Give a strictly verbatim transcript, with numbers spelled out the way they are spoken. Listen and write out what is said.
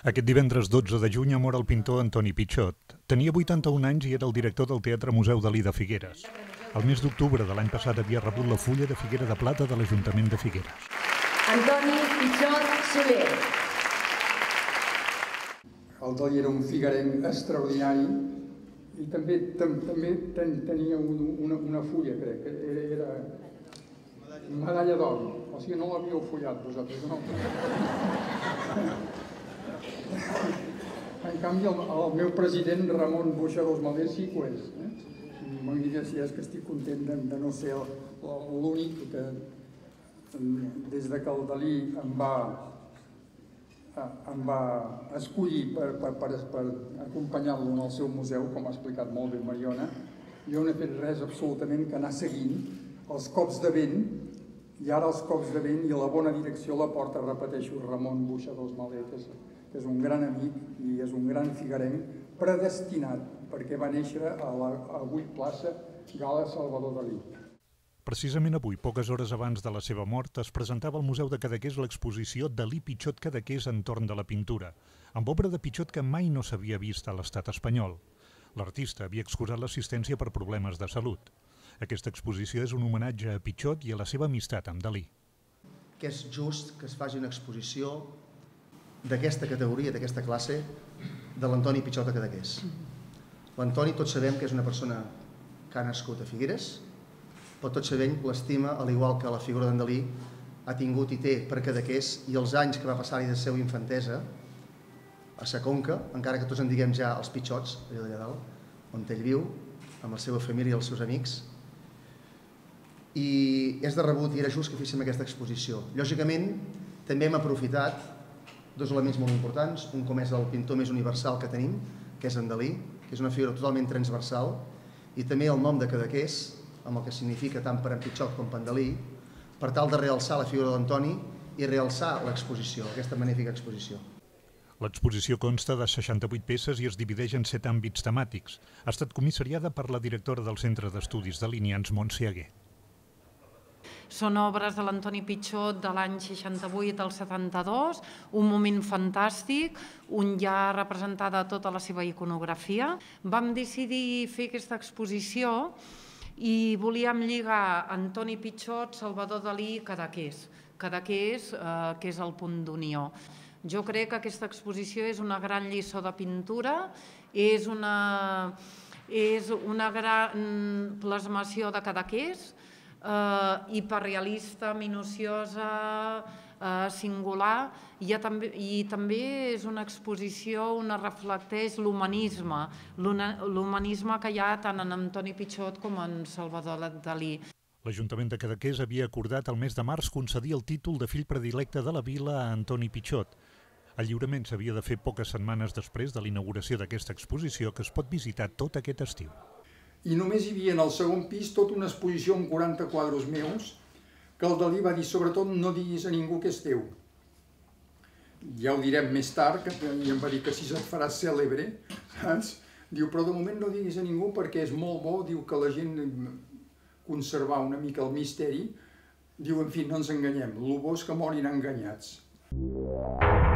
Aquest divendres dotze de juny mor el pintor Antoni Pichot. Tenia vuitanta-un anys i era el director del Teatre Museu Dalí de Figueres. El mes d'octubre de l'any passat havia rebut la Fulla de Figuera de Plata de l'Ajuntament de Figueres. Antoni Pichot Soler. El Dalí era un figuerenc extraordinari i també, tam, també ten, tenia un, una, una fulla, crec, que era, era medalla d'or. O sigui, no l'havíeu follat vosaltres, no? En canvi, el, el meu president, Ramon Boixadors Malder, sí que ho és. Eh? M'agradaria si és que estic content de, de no ser l'únic que, des de que el Dalí em va, em va escollir per, per, per, per acompanyar-lo en el seu museu, com ha explicat molt bé Mariona, jo no he fet res absolutament que anar seguint els cops de vent, i ara els cops de vent i la bona direcció la porta, repeteixo, Ramon Boixadors Malder, que és, que és un gran amic i és un gran figuerenc predestinat, perquè va néixer a la avui plaça Gala Salvador Dalí. Precisament avui, poques hores abans de la seva mort, es presentava al Museu de Cadaqués l'exposició Dalí Pichot Cadaqués entorn de la pintura, amb obra de Pichot que mai no s'havia vist a l'estat espanyol. L'artista havia excursat l'assistència per problemes de salut. Aquesta exposició és un homenatge a Pichot i a la seva amistat amb Dalí. Que és just que es faci una exposició d'aquesta categoria, d'aquesta classe, de l'Antoni Pichot a Cadaqués. L'Antoni tots sabem que és una persona que ha nascut a Figueres, però tots sabem l'estima, al igual que la figura d'en Dalí, ha tingut i té per Cadaqués, i els anys que va passar-hi de seva infantesa a sa Conca, encara que tots en diguem ja els Pichots, allà d'allà dalt, on ell viu, amb la seva família i els seus amics. I és de rebut i era just que féssim aquesta exposició. Lògicament, també hem aprofitat dos elements molt importants, un com és el pintor més universal que tenim, que és en Dalí, que és una figura totalment transversal, i també el nom de Cadaqués, amb el que significa tant per en Pichot com per en Dalí, per tal de realçar la figura d'Antoni i realçar l'exposició, aquesta magnífica exposició. L'exposició consta de seixanta-vuit peces i es divideix en set àmbits temàtics. Ha estat comissariada per la directora del Centre d'Estudis Dalinians, Montse Aguer. Són obres de l'Antoni Pichot de l'any seixanta-vuit al setanta-dos, un moment fantàstic, on hi ha representada tota la seva iconografia. Vam decidir fer aquesta exposició i volíem lligar Antoni Pichot, Salvador Dalí i Cadaqués. Cadaqués, eh, que és el punt d'unió. Jo crec que aquesta exposició és una gran lliçó de pintura, és una, és una gran plasmació de Cadaqués, eh, hiperrealista, minuciosa, eh, singular, i, també, i també és una exposició on es reflecteix l'humanisme, l'humanisme que hi ha tant en Antoni Pichot com en Salvador Dalí. L'Ajuntament de Cadaqués havia acordat el mes de març concedir el títol de fill predilecte de la vila a Antoni Pichot. El lliurament s'havia de fer poques setmanes després de l'inauguració d'aquesta exposició que es pot visitar tot aquest estiu. I només hi havia en el segon pis tota una exposició amb quaranta quadres meus que el Dalí va dir, sobretot, no diguis a ningú que és teu. Ja ho direm més tard, que em va dir que si et faràs cèlebre, saps? Diu, però de moment no diguis a ningú perquè és molt bo, diu que la gent conservar una mica el misteri, diu, en fi, no ens enganyem, el bo és que morin enganyats.